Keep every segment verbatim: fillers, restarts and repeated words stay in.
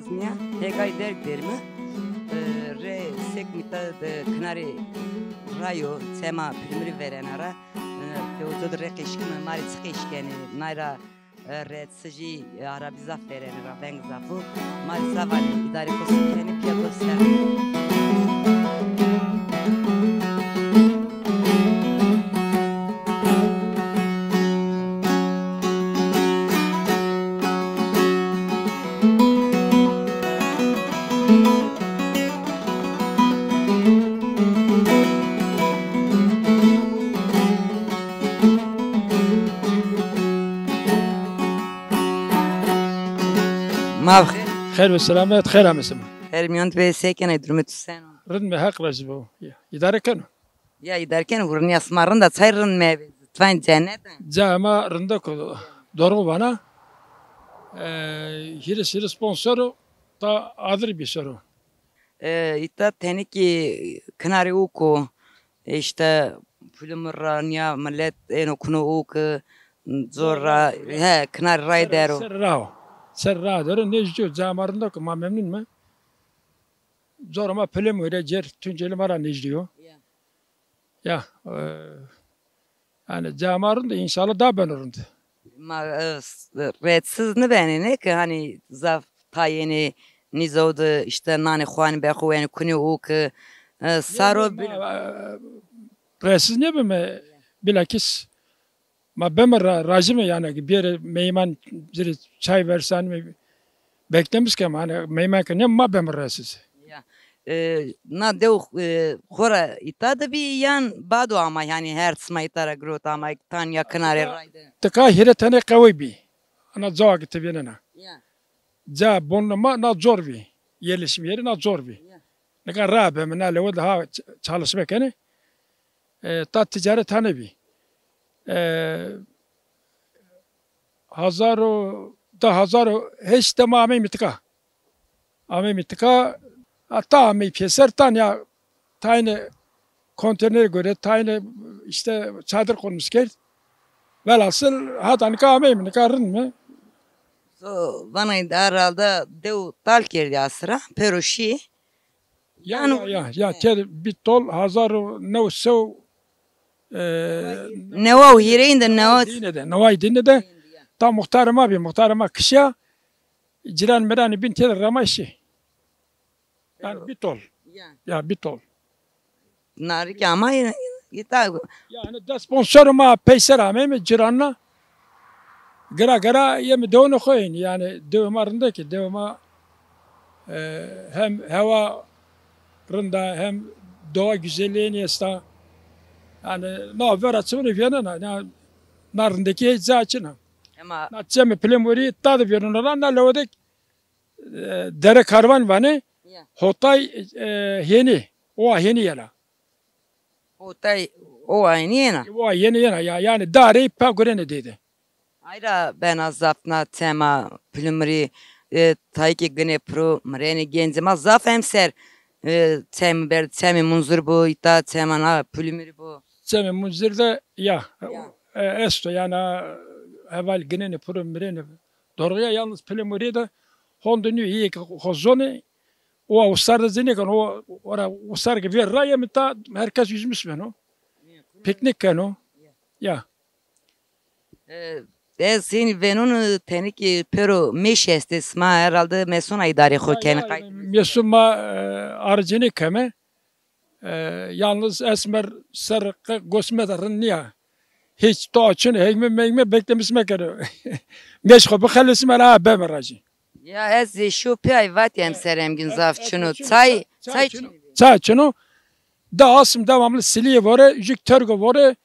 Azmiya, hegay derg dermi, re sekmita de knari rayo tema primri veren ara, peuzod re kışkın mari çıkışkeni nayra re sıcı arabizaf veren ara veng zafu mari savali idare kosikeni piyagoslar. Mav خير والسلامات خير عم اسمه Her miyont ve seken edrumet sen. رد me hak rajbo idare kanu Ya iderken vurun yasmarın da çayrın meyve. Tvayn cennet. Cama rında ko doğru bana hiris hiris sponsoru ta adır bir soru. İtta teniki kınari uku işte pulumuranya millet en okunu uku zorra he kınari ray dero. Serrao serrao derin ne diyor cama rında ko ma memnun mu? Zor ama pülüm öyle cer tünceli mara ne diyor? Ya yani camarın da inşallah daha ben orundu. Ma retsiz ne benene ki hani zaf tayeni nizode işte nane xuan be xuan kuni u ki saro bil Retsiz ne mi bilakis ma ben razı mı yani bir yere meyman bir çay versen mi beklemişken hani meyman ki ne ma ben retsiz. Na deu xora itadı bir yan badu ama yani her smaytara grot ama tan yakınare raydı. Tka hiretane kavi bi. Ana zor gitti birine. Ca bonma na zor bi. Yerleşim yeri na zor bi. Ne kadar rabe men ale o daha çalışmak yani. Ta ticaret tane bi. Hazaru da hazaru hiç tamamı mitka. Ama mitka hatta ami piyeser tan ya tane konteyner göre tane işte çadır kurmuş gel. Velhasıl hatan kâmeyim ne karın mı? So bana herhalde dev talker ya sıra peroşi. Ya ya ya ya ter bit tol hazar ne sev ne o hireyin de ne o dine de ne vay dine de tam muhtarıma bir muhtarıma kışa ciran merani bin ter ramaşı. Yani bit tol. Ya bit tol. Narik ama ita yani da sponsoruma peyser amem ciranla gara gara yem devonu koyun yani devmarındaki devma e, hem hava rında hem doğa güzelliğini yesta yani ne var açımını fiyana na narındaki zaçına ama na cemi plemuri tadı fiyana na lodek dere karvan vani hotay yeni o yeni yela o tay o aynı yena. o yeni yena ya yani dare pa görene dedi. Ayra ben azapna tema plümri tayki gene pro mreni genzema zaf emser tem ber temi munzur bu ita tema na plümri bu. Cemi munzurda ya esto yani evvel gene pro mreni doğruya yalnız plümri de hondunu iyi hozoni o usarda zine kan o ora usar gibi raya mita herkes yüzmüş ben o. Piknik kan o. Ya. E sin venun tenik pero meşeste sma herhalde mesona idare hoken kay. Mesuma arjini keme yalnız esmer sarık gosmederin niye? Hiç toçun heyme meyme beklemiş mekere. Meşko bu khalısım ala bemeracı. Ya ez şu pay vat yem serem gün zafçunu çay çay çay çunu da asım devamlı siliye var jük törgü var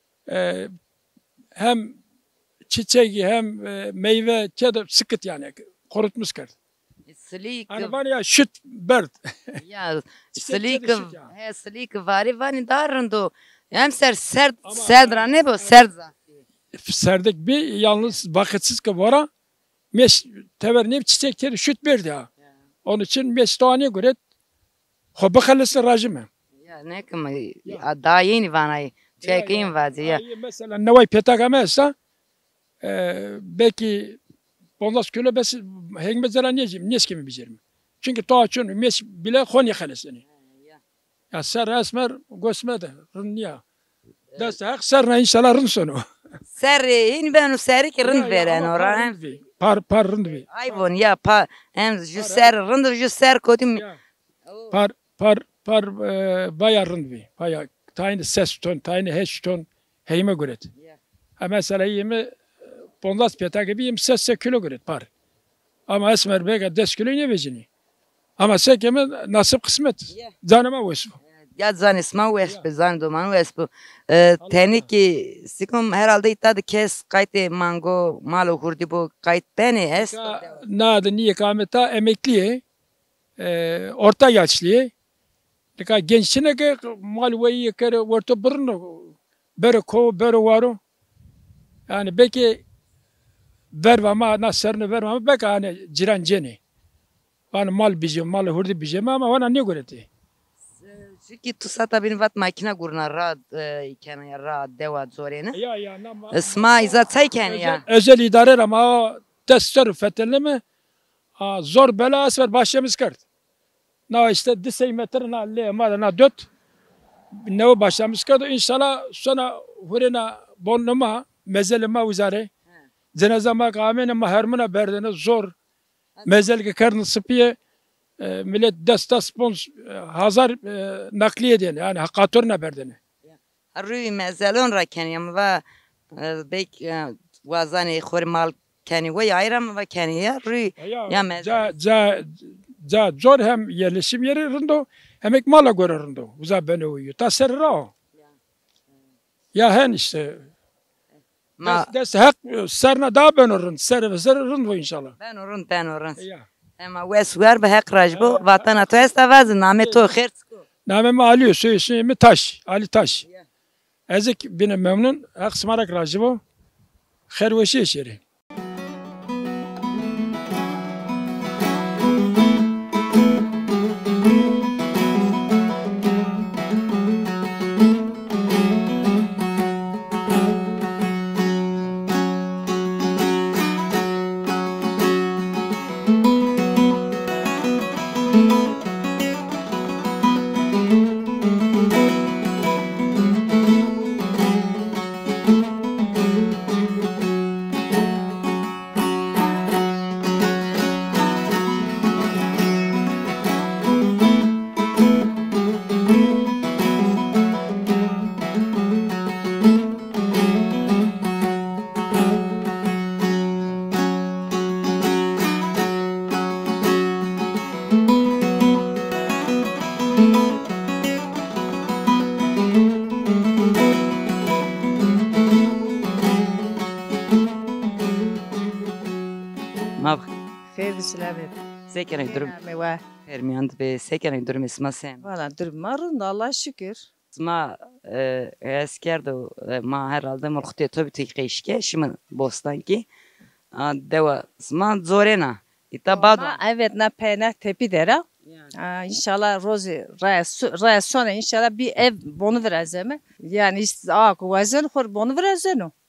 hem çiçek hem meyve kedi sıkıt yani kurutmuş kert. Slik. Hani var ya şut bird. Ya slik he slik var vani darındı. Hem ser sert serdra ne bu serdza. Serdek bir yalnız vakitsiz ki vara mes tevernim çiçekleri şut bird ya. Onun için mes tane göre hobi khalısı rajime. Ya ne kama daha yeni vanay çekeyim vazı ya. Mesela ne vay petak amesa belki Bondas kilo bes hengme zara niyeceğim, niye kimi bizerim. Çünkü toğaçın mes bile Konya kalesini. Ya ser esmer gösmede rınniya. Ders hak serna inşallah rın sonu. Serri in benu serri ki rınd veren ora hem. Par par rın. Ayvon ya pa hem ju ser rınd ju ser kodim. Par par par bayağı rın bir. Bayağı tane ses ton, tane heş ton heyme göret. Ha mesela yeme bondas piyata gibi yem ses kilo göret par. Ama esmer bega des kilo ne becini. Ama sekeme nasip kısmet. Canıma vesfu. Ya zan isma vespu, zan duman vespu. Teni ki sikum herhalde itadı kes kayıt mango malo hurdi bu kayıt beni es. Nadı niye kameta emekliye, orta yaşlıye. Dika gençine ke mal veyi kere orta burnu bere ko bere varo. Yani belki vermama nasırını vermama belki hani ciranceni. Bana mal bijim, mal hurdi bijim ama bana ne göreti? Çünkü tusata bin vat makina gurna rad iken ya rad deva zorene. Ya ya nama. Isma izat sayken ya. Özel idare ama testör feteleme zor bela asfer başımız kart. Na işte disey metre na le ma na dört. Ne başımız kart inşallah sonra hurena bonuma mezelema uzare. Cenazama kamen ama hermana berdene zor. Mezel ki karnı sıpiye millet desta spons hazar nakliye ediyor yani hakatörüne berdene. Rüy mezelon ra keniyam ve bek vazani khor mal keni ve ayram ve keniya rüy ya mezel. Za za zor hem yerleşim yeri rındo hem ek mala göre rındo. Uza beni uyuyor. Ta serra. Ya hen işte. Ma des hak serna daha ben orun ser ve ser rındo inşallah. Ben orun ben orun. Ama vesver be hak rajbo vatana to esta vaz name to khertsko. Name Ali söyleşimi Taş, Ali Taş. Ezik benim memnun hak smarak rajbo. Kherweşi şeri. Hayır Selamet. Sekene durum. Mewa. Hermiyand be sekene durum isma sen. Valla durum marun da Allah şükür. Ma esker de ma herhalde mulkte tabi tekişke şimdi bostan ki. Deva ma zorena. İtabado. Evet na peyna tepi dera. İnşallah Rozi raya sonra inşallah bir ev bonu vereceğim. Yani işte aa kuvazen hor bonu vereceğim o.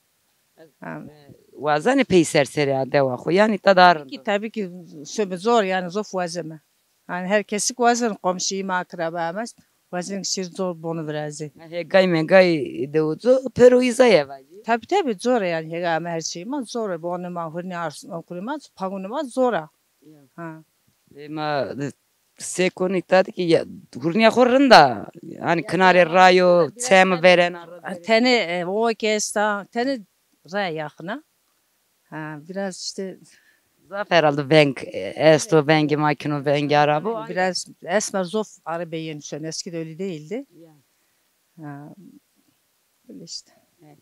Vazani peyser seri deva ko yani tadar. Ki tabii ki söbe zor yani zor vazeme. Yani herkesi kuvazen komşuyu akrabamız. Vazen şir zor bonu vereceğim. He gay me gay devuzu pero izaya vaji. Tabii tabii zor yani hega her şeyim zor. Bonu ma hırni arsın okurimaz pagunuma zora. Ha. Ma sekon itadı ki hurniya korrunda hani kınare rayo tem veren tene o kesta tene raya yakına ha biraz işte zafer aldı bank esto banki makino banki araba biraz esmer zof arabayı şu eski de öyle değildi ha böyle işte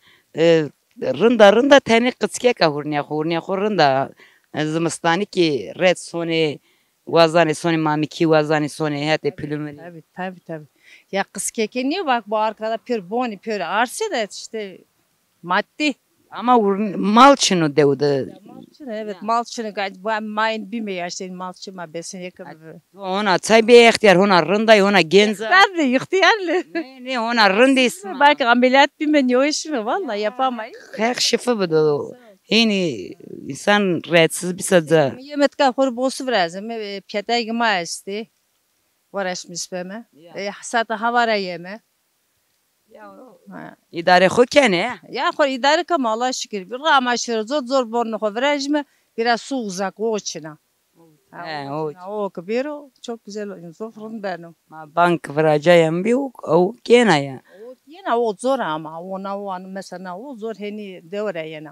rında rında tene kıske ka hurniya hurniya korrunda zımstani ki red sone Vazani soni mamiki vazani soni hete pülümeli. Tabii tabii tabii. Ya kız keke niye bak bu arkada pür boni pür arsa da işte maddi. Ama malçını devde. Malçını evet malçını gayet bu mayın bir mi yaşayın malçıma besin yakın. Ona çay bir ihtiyar ona rınday ona genza. Tabii ihtiyarlı. Ne ne ona rındis. Belki ameliyat bir mi ne iş mi valla yapamayız. Her şifa bu. Hini insan rahatsız bir sadza. Yemet ka khur bosu vrazem piyatay gma esti. Varaşmış beme. Sata havara yeme. İdare xo kene. Ya khur idare kam Allah şükür. Bir ramaşır zor zor bornu khur vrajme. Biraz su uzak o içine. He, o. O kabiro çok güzel zofrun benim. Ma bank vracayam bir o kene ya. O yine o zor ama ona o an mesela o zor heni devre yine.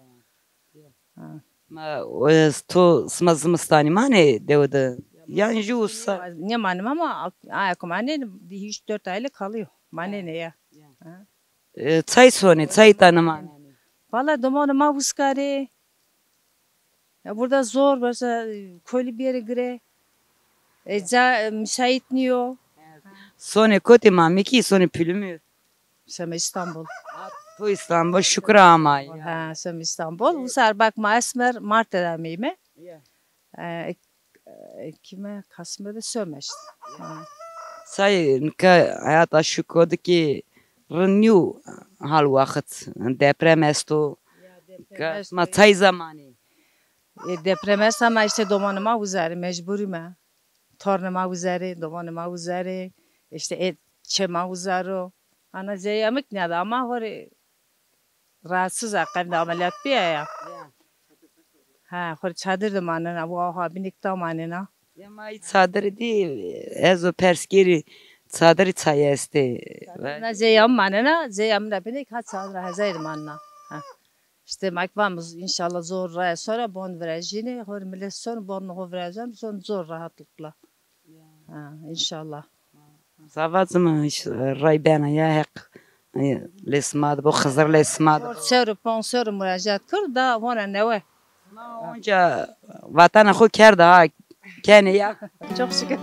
Ma o to smazmastani mane devde. Yani jusa. Ne manım ama ayak mane hiç dört aylık kalıyor. Mane ne ya? Çay soni, çay tanıma. Valla domonu mavuskare. Ya burada zor mesela köylü bir yere göre. Eza müsait niyo. Soni koti mami ki soni pülümü. Sen İstanbul. To İstanbul şükra ama. Ha sen İstanbul. Bu sefer bakma esmer Mart edemeyime. Ee, kime Kasım'da sömeşti. Çay ka hayat aşık kodu ki renew hal vakit deprem esto. Ma çay zamanı. E, deprem est ama işte domanıma uzarı mecburime. Tornuma uzarı, domanıma uzarı. İşte et çema uzarı. Ana zeyamık ne ama hori rahatsız akşam da ameliyat bir ya. Ha, hori çadır da manına bu aha binik da manına. Ya ma çadır değil. Ezo perskeri çadır çay este. Na zeyam manına zeyam da binik ha çadır hazır manına. İşte makvamız inşallah zor rahat sonra bon vereceğini hor millet sonra bon ho vereceğim sonra zor rahatlıkla. Ha, inşallah. Zavazım ray bana ya hak. Lesmad bu Hızır lesmad. Sör sponsor müracaat kır da ona ne var? Onca vatana xo kerdi ha. Kene ya. Çok şükür.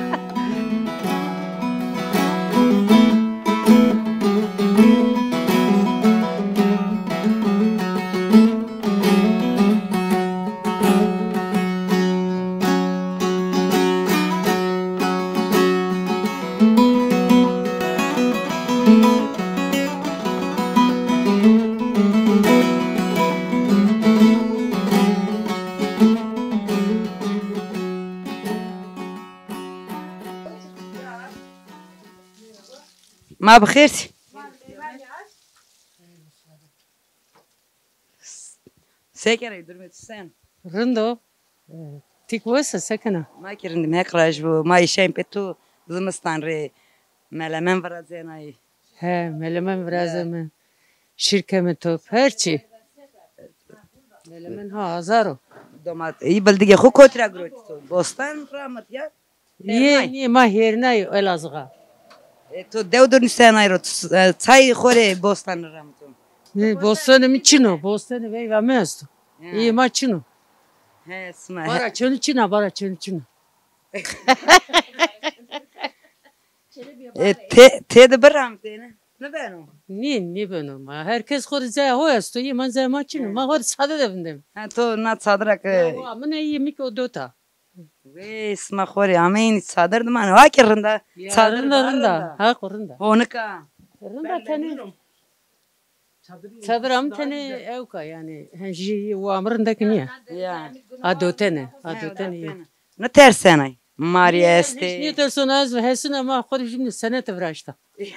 Ma bixir. Sekere durmet sen. Rındo. Tik vasa sakana. Ma kirindim hekraj bu ma işem petu zimistan re melemen varazenay. He, melemen vrazeme. Şirkeme top. Herçi. Melemen ha azaro. Domat iyi bildige xo kotra grot. Bostan rahmet ya. Ye, ye ma hernay elazga. To devdur sen ayrot. Çay xore bostan rahmet. Ne bostanım içino. Bostanı vey vamesto. İyi ma çino. He sma. Bara çönü çino, bara çönü çino. Te te de beram tene. Ne beno? Ni ni benim. Herkes khor zay hoyasto. Ye man zay ma çino. Ma khor sade devdim. Ha to na sadrak. Ama ne yemi ko dota. Ve sma xore amein sadar man. Ha kirinde. Sadrında rında. Ha korunda. Onuka. Rında tane. Sadram tane evka yani. Henji uamrındaki niye? Ya. Adotene. Adotene. Ne tersenay. Maria Hiç este. niye personaj ve hesin ama khor şimdi sene tevraşta.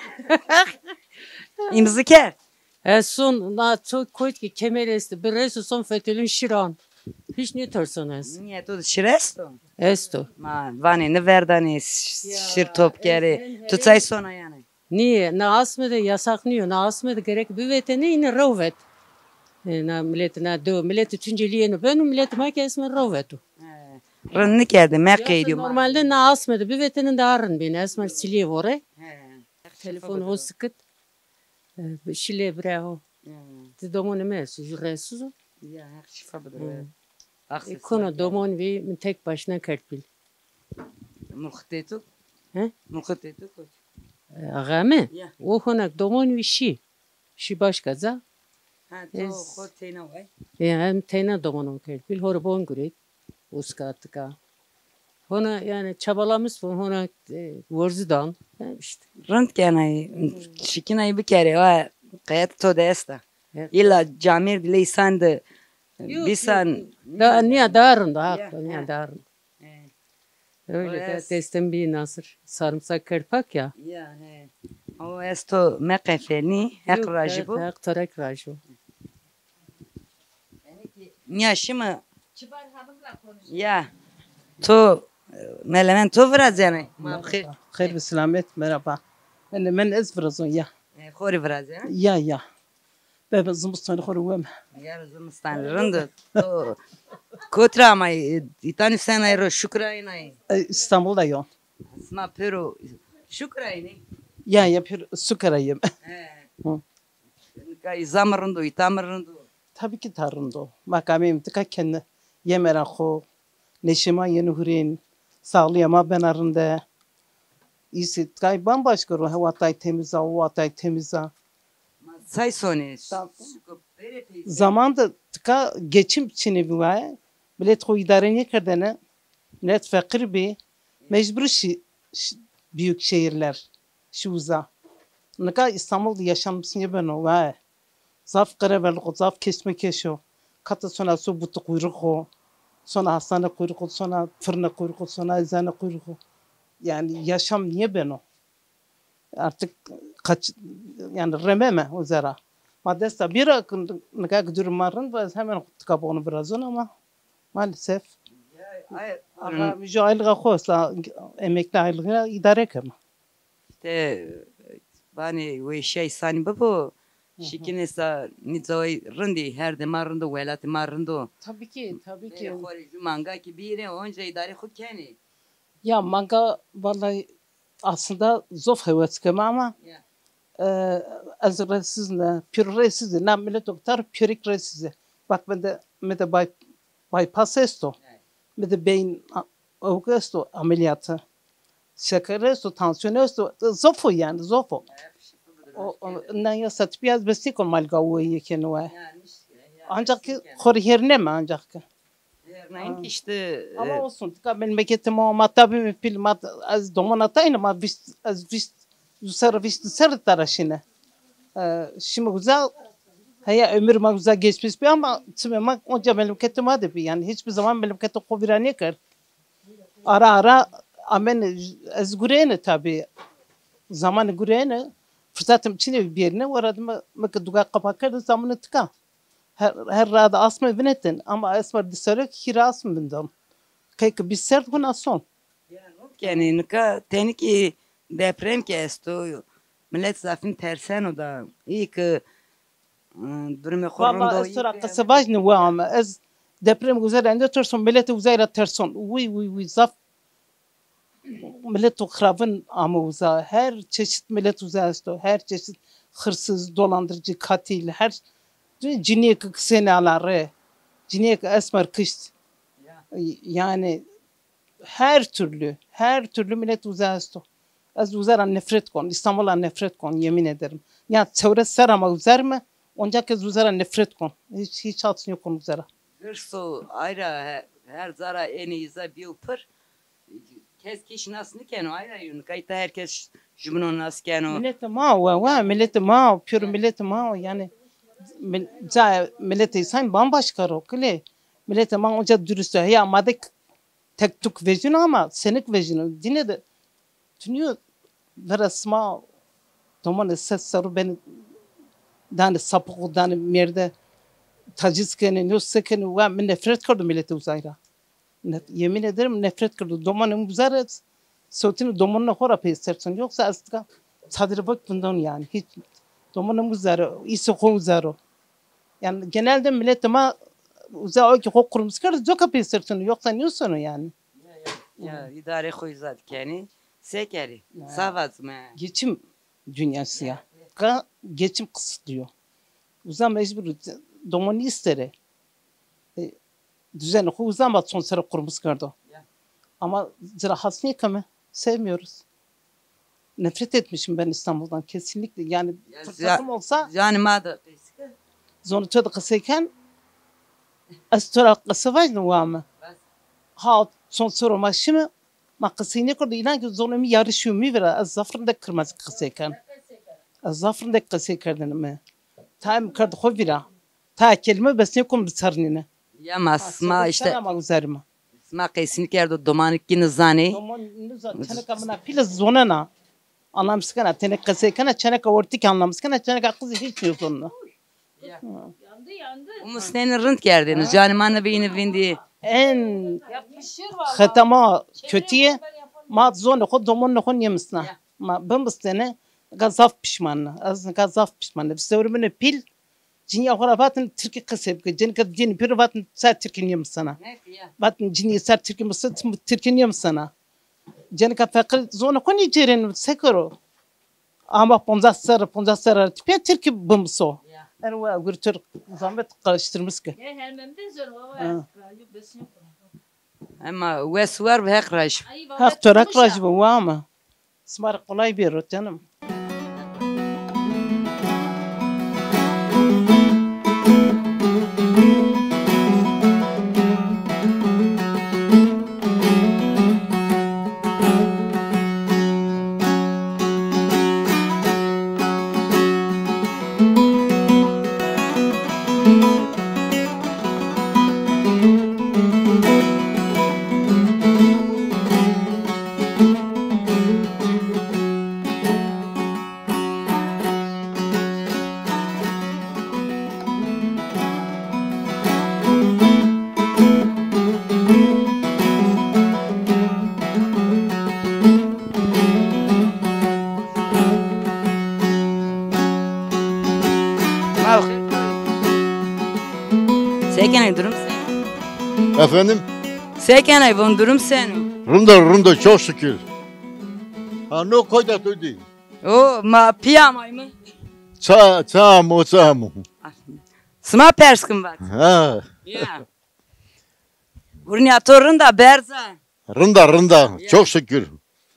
İmziker. Esun na çok koyt ki kemer esti. Bir resu son fetülün şiran. Hiç niye personaj? Niye to şiresto? Esto. Ma vani ne verdani şir top geri. Tutsay sona yani. Niye? Na asmede yasaklıyor. Na asmede gerek bir vetene yine rovet. Na millet na do millet üçüncülüğünü benim millet ma kesme rovetu. Rınni geldi mekkeydi. Normalde na asmede bir vetenin de arın beni esmer siliye vore. Telefon o sıkıt. Şile bravo. Ti domon emes resuzu. Ya her şifa budur. Konu domon vi tek başına kertbil. Mulhtetu. He? Mulhtetu. Agame. Ya. O honak domon vi şi. Şi başka za. Ha to khotena vay. Ya hem tena domon kertbil hor bon gurit. Uskatka. Ona yani çabalamış bu ona vurzudan işte. Röntgenay şikinay bir kere va kayat to desta. İlla camir dile sandı Bir sen Da niye darın da Ya, haklı niye ha. darın. He, Öyle de Orası- testten bir nasır sarımsak kırpak ya. ya he. O esto mekefeni hek racı bu. Hak tarek raju. Ya şimdi ya to melemen to biraz yani. Mabkhir. خير بسلامت مرحبا من من ازفرزون يا Khori biraz ya. يا يا باب زمستان خور وهم Ya Zumistan rındı. To kotra ama itani sen ro şukrayınay. İstanbul'da yok. Asma pero şukrayını. Ya yapıyor sukarayım. He. Hı. Kay zamarındu itamarındu. Tabii ki tarımda. Makamim tıka kendi yemeren xo. Neşima yeni hurin. Sağlayama ben arında. İyisi kay bambaşka ruh. Havatay temiza, havatay temiza. Say soni. Tamam. Zamanda tıka geçim çini bir var. Millet o idareni kırdığını. Millet fakir bir. Mecbur şi, şi- büyük şehirler. Şuza. Ne kadar İstanbul'da yaşamışsın ya ben o var. Zaf karaverlik, zaf kesme keşo. Katı sonra su butu kuyruğu. Sonra hastane kuyruğu, sonra fırına kuyruğu, sonra eczane kuyruğu. Yani yaşam niye ben o? Artık kaç, yani rememe o zara. Madesta bir akın ne kadar durumların var hemen tıkap onu biraz on ama maalesef. Ama müce aylığa koysa emekli aylığına idare kema. İşte bani ve şey sani babo. Şikine sa nizoy rındi her de marındı velati marındı. Tabii ki, tabii Ki khori manga ki bire onca idare khu keni. Ya manga vallahi aslında zof heves kema ama Ya. e, az resiz ne, pür resiz ne, millet doktor pürik resiz. Bak ben de me de bay bypass esto. Evet. Me de beyin augusto ameliyatı. Şeker esto, tansiyon esto, zofo yani zofo. O ondan ya satıp biraz besik o malga o yekeni var. Ancak ki koriherne mi ancak ki. Nein işte Ama olsun. Tıka memleketim o matabi mi pil mat az doman atayın ama biz az biz yusar biz yusar taraşine. Şimdi güzel haya ömür ma güzel geçmiş bir ama tümemak onca memleketim hadi bir yani hiçbir zaman memleketi kovirane kar. Ara ara amen az gurene tabi zaman gurene fırsatım içine bir yerine uğradım mı duga kapakır zamanı tıka. Her her rada asma binetin ama asma dışarı kira asma bindam. Kayık bir sert bu nasıl? yani nika teniki deprem ki esto millet zafin tersen o da iyi ki durumu Valla korundu. sonra kasabaj ne var ama az deprem güzelinde terson milleti uzayla terson. Uy uy uy zaf millet o kravın ama uza her çeşit millet uzaysto her çeşit hırsız dolandırıcı katil her ciniye kısenaları ciniye esmer kış yani her türlü her türlü millet uzaysto. Az uzaran nefret kon İstanbul'a nefret kon yemin ederim. Ya çevre ser ama uzar mı? Onca kez uzara nefret kon. Hiç hiç altın yok onun uzara. Hırsu ayrı her zara en iyize bir upır. Kes kişi nasıl niken o ayrı yun. Kayıta herkes jümünün nasıl ken o. Millete ma wa wa millete ma pür millete ma yani za millete insan bambaşka ro kile. Millete ma onca dürüst ya madık tek tuk vejin ama senik vejin. Dine de tünüyor verasma Toman ses saru ben dan sapık dan merde taciz kene ne seken ve ben nefret kırdım millete uzayra. Yemin ederim nefret kırdım. Domanın uzarı sotini domanına hora pesersin yoksa aslında sadece bak bundan yani hiç domanın uzarı isi ko uzarı. Yani genelde millet ama uzay ki hok kurmuş kar zoka pesersin yoksa ne sonu yani. Ya idare koyuzat keni sekeri. Savaz mı? Geçim dünyası ya. Ka geçim kısıtlıyor. Uzay mecbur domanı istere. E, düzen o uzay son sıra kurmuş kardo. Ama zirahat niye kame? Sevmiyoruz. Nefret etmişim ben İstanbul'dan kesinlikle. Yani fırsatım olsa Yani madı. zonunda da kısayken astora kısavaj ne var mı? Ha son soru maşımı ma kısayını kurdu. İnan ki zonumu yarışıyor mu vera az zafrında kırmızı kısayken. Az zafrında kısayken mi? Tam kardı hovira. Ta kelime besne kum sarnine. Ya masma işte Ama üzerime. sma kesinlikle erdo domanik ki nizane. Zaman nüza çeneka mına pil zonana. Anlamskana teneka sekana çeneka ortik anlamskana çeneka kızı hiç yok onunla. Yandı yandı. Umusnenin rınt gerdiniz. Canım anne beyni vindi. En Yapışır vallahi. hatama kötüye ma zonu ko domon ko yemisna. Ma ben bistene gazaf pişmanı. Az gazaf pişmanı. Sevrimine pil Cinya hurafatın Türkiye kısıp cin kad cin bir vatın sa Türkiye yemisna. Vatın cin sar Türkiye mısın Türkiye yemisna. Cin ka fakir zonu ko ni cirin sekoro. Ama ponzas sar ponzas sar tipe Türkiye bumso. Erwa gür Türk zahmet karıştırmış ki. Ya helmemde zor baba. Besne Ama vesuar ve hekraş. Hak törak raj bu ama. Smar kolay bir rot canım. Sekene durum sen. Efendim? Sekene bun durum sen. Rında rında çok şükür. Ha no koyda tudi. O ma piyamay mı? Ça ça mo ça mo. Sma perskin bak. Ha. Ya. Burnya torun da berza. Rında rında çok şükür.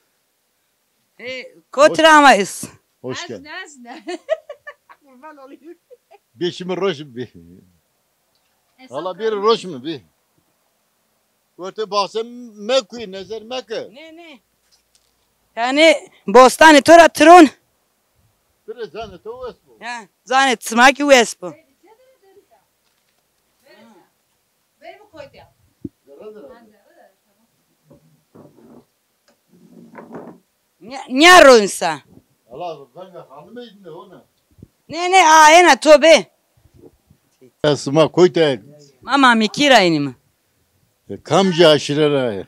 E kotramayız. Hoş geldin. Nazne. Kurban olayım. Bir şimdi roş bir. Hala bir roş mu bir? Kote bahsem mekui nezer meke. Ne ne? Yani bostani tora tron. Bir zane to esbu. Ya zanet smaki wespo. Ver bu koydu. Ne ronsa? Allah zanga hanımıydın da ona. Ne ne a ena tobe. Esma koyta. Mama mikira inimi. Kamca aşırı.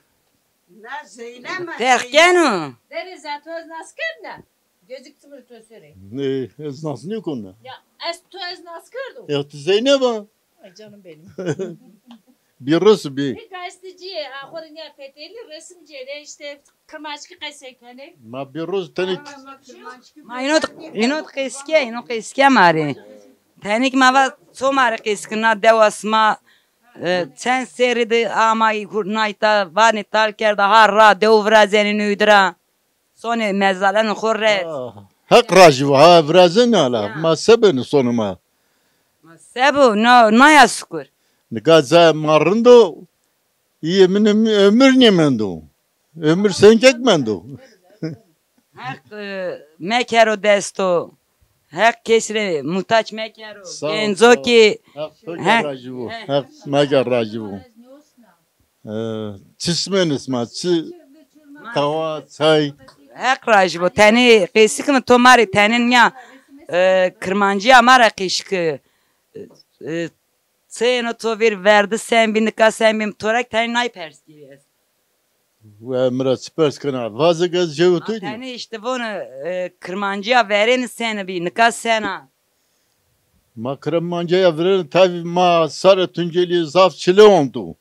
Terkenu. Deriz atoz naskerna. Gözüktü mü töseri? Ne esnaf ne konu? Ya es toz naskerdu. Ya Zeynep ha. Ay canım benim. Bir Rus bir. Bir gazeteciye ahırın ya peteli resimciye de işte kırmaçkı kaysek hani. Ma bir Rus tenik. Ma inot inot qeske inot qeske mari. Tenik ma va so mari qeskina devasma sen seridi amay hurnayta vani talkerda harra devra zenin udra. Soni mezalan khurret. Hak racı ha birazın ala. Ma sebeni sonuma. Sebu no no yaskur. Gaza marındo. İyi minim ömür nemendo. Ömür sen kekmendo. Hak mekero desto. Hak kesre muhtaç mekero. Genzo ki Hak racı bu. Hak maga racı bu. Çismeniz ma çi tava çay. hak raj bu tani qesik mi tomari tanin ya kırmancı amara qişki. Sen to bir verdi sen bin ka sen bin torak tani nay pers diyes. Ve mira spers kana. Vazı gaz jevutuydu. Tani işte bunu kırmancıya veren sen bir nika sena. Ma kırmancıya veren tabi ma sarı tunceli zaf çile oldu.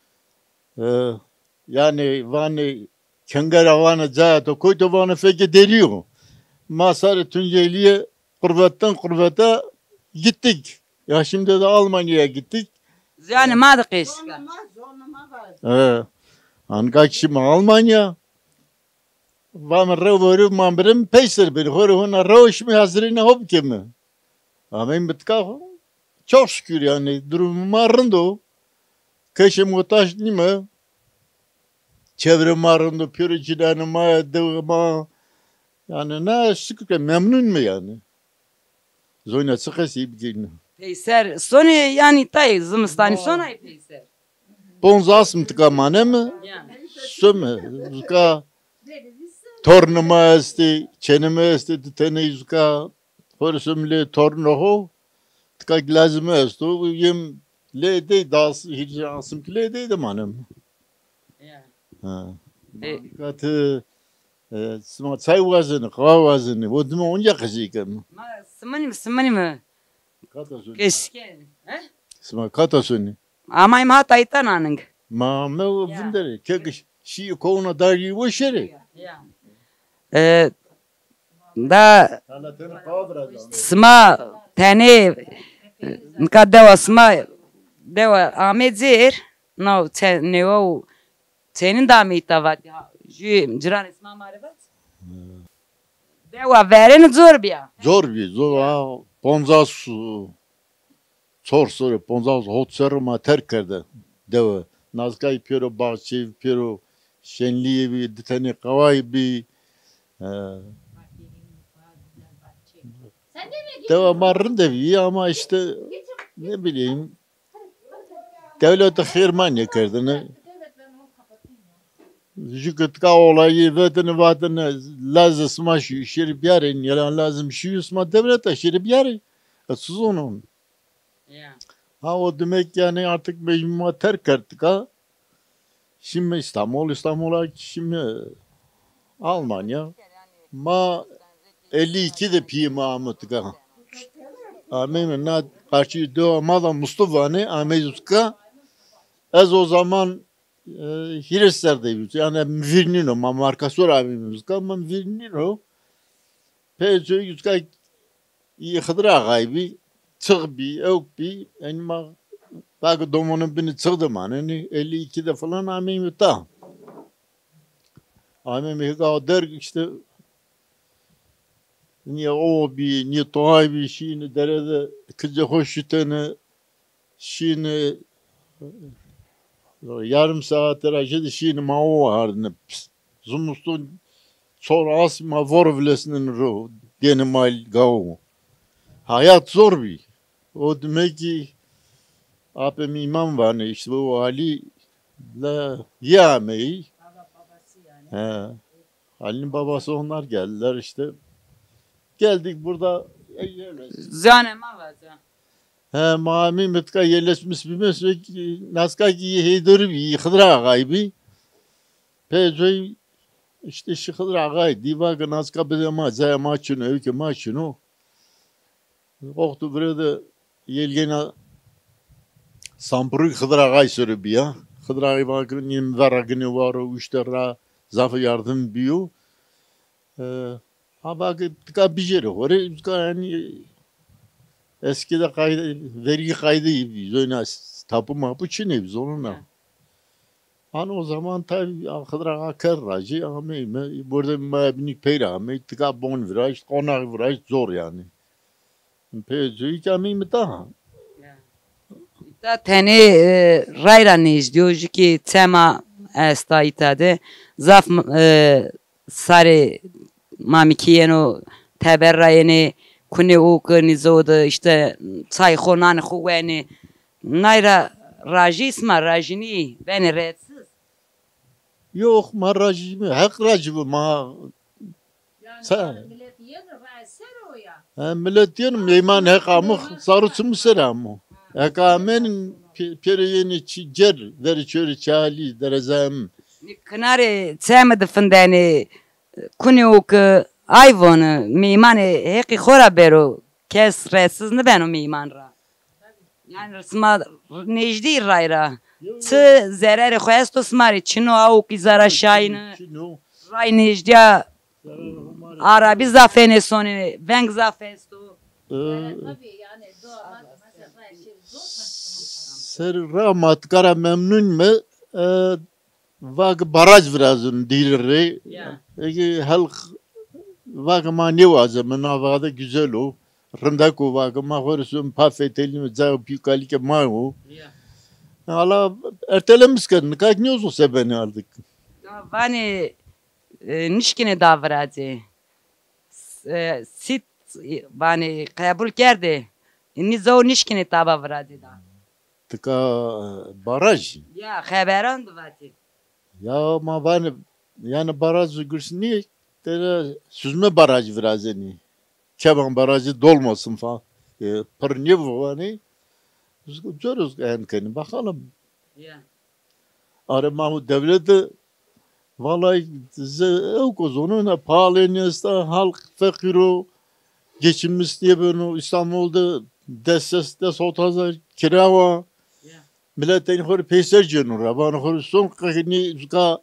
Yani vani kengara vani zaten koydu vani feke deliyor. Ma sarı tunceliye kurvetten kurvete gittik. Ya şimdi de Almanya'ya gittik. Yani madı qesik. Ee, Anka kişi Almanya. Vam revoru mambrem peyser bir horu hona roş mi hazırına hop kimi. Amen bitka. Çok şükür yani durumum arındı. Keşe muhtaç değil mi? Çevrem arındı, pürücülerime, devama. Yani ne şükür memnun mu yani? Zoyna sıkısı bir gelin. Peyser sonu yani tay zımstani sona peyser. Bonzas mı tıkamane mi? Yani. Söme. Zuka tornuma esti, çeneme esti, titene zuka horsumle tornoho tıka glazime esti. Yem le de das hiç asım ki le de de manem. Yani. Ha. E, Katı sma çay vazını, kahve vazını. O dime onca kızıyken. ma sımani sımani mı? Katasuni. Keşke. He? Sma katasuni. Ama im hat aytan anıng. Ma me o vindere. Kekiş. Şi kovuna daryi o şeri. Yani. E, da sma tane nka deva sma deva Ahmet Zehir no te ne o senin de mi tavat ju ciran isma marifet deva veren zor bir. Zor bir zor ha. Ponzas sor sor ponzas hot serma terkerde deva. Nazkay piro bahçe piro şenliği bir diteni kavay bir deva marrın da bir ama işte ne bileyim devlete hirman yakardığını Jüket olayı vatını vatını lazım smaş şerif yarın yalan lazım şu sma devlete şerif yarın sus onun Yani. ha o demek yani artık mecmuma terk ettik ha şimdi İstanbul İstanbul'a şimdi Almanya ma elli iki de pimamık ha amin na karşı doğmadan Mustafa ne Amezuska az o zaman Hiresler'deymiş. Yani Virnino, ma markasör abimiz. Ama Virnino peyce yüzka iyi hıdra gaybi çık bir yok bir yani ma bak domunun beni çıktı man yani elli ikide falan amim ta. Amim hika der işte niye o bir niye tohay bir şeyini derede kızı hoşutunu şeyini yarım saat rajedi şiini mao vardı. Zumustun sonra asma vorvlesinin ro deni mal gavu. Hayat zor bir. O demek ki abim imam var ne işte bu Ali la yameyi. He. Ali'nin babası onlar geldiler işte. Geldik burada Zane ma var. he mami metka yerleşmiş bir meslek naska ki heydur bir hıdra gaybi pece işte şu hıdra gay diva naska bir ma zay maçın öykü maçın o oktu burada yelgena sampru hıdra gay sürü bir ya hıdra gay bakın yem varagını var o işte ra zafı yardım biyo ha bak tıka bir yere oraya yani eskide kaydı, vergi kaydı gibi, zöne tapu mapu çine biz onunla. Hani o zaman tabi akıdra akar racı ama burada mabinik peyra ama tıka bon viraj, konak viraj zor yani. Peyce hiç amin mi daha? Da tane rayra ne izliyor ki tema esta itade zaf sare mamikiyeno teberrayeni kune organizoda işte çay konan kuvveni nayra rajisma rajini beni redsiz. Yok ma racı mı? Hak racı mı? Ma sen. Ha millet diyor meyman hak amık sarısı mı seramı? Hak amen periyeni çicer veri çörü çali derezem. Kınare çemedi fındani kune ok ayvonu mimane heki khora bero kes redsiz ne beno miman ra. Yani resma nejdi rayra. Tı zerere khoesto smari çino au ki zara şayını. Ray nejdiya Arabi zafene soni veng zafesto. Ser rahmat kara memnun mu? Vak baraj birazın dilre. Eki halk vak ma ne vazı mınavada güzel o. Rındako vak ma horsum pafeteli mi zav pikalike ma o. Hala ertelemiş kadın. Kaç ne olsun sebeni aldık. Vani nişkine davradı. Sit vani kabul kerdi. Inni zor nişkini taba vradi da. Tıka baraj. Ya haberan duvati. Ya ma ben yani baraj gürsünü tere süzme baraj biraz yani. Keban barajı dolmasın falan. E, Pırnı bu hani. Görürüz yani bakalım. Ya. Arama bu devleti vallahi o kozonun pahalanıyorsa halk fakiro geçinmiş diye böyle İstanbul'da destes de sotazar kirava milletin hor peyser canura bana hor son kakini zka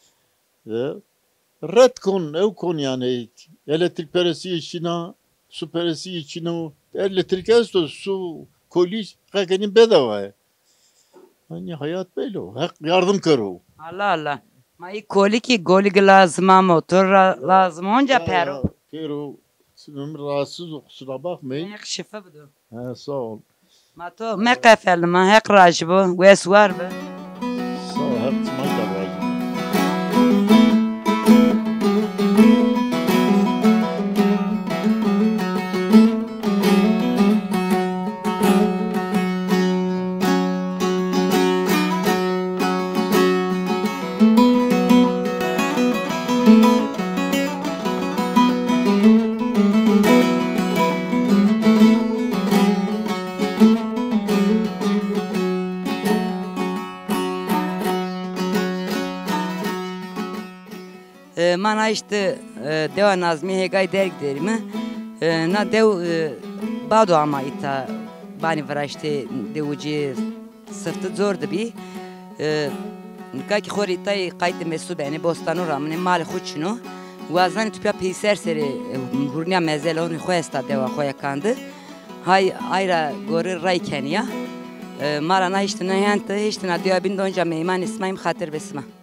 red kon ev kon yani elektrik parası içine su parası içine elektrik esto su koli kakini bedava hani hayat böyle o hak yardım karo Allah Allah. Ma i koli ki goli lazım ama motor lazım onca pero. Pero sinir rahatsız kusura bakmayın. Yak şifa budu. Ha sağ ol. Ma to me kafel ma hek rajbo wes var be. Sağ ol. Hep mayda var. Mana işte deva nazmi hegay derg derimi. Na dev bado ama ita bani vraşte devuci sıftı zordu bi. Kaki khori itay qayt mesu beni bostanu ramne mal khuçno. Wazan tupya peyser seri hurniya mezel onu khoesta deva khoya kandı. Hay ayra gori ray kenya. Marana işte ne yanta işte na diya bin donca meyman ismaim khatir besma.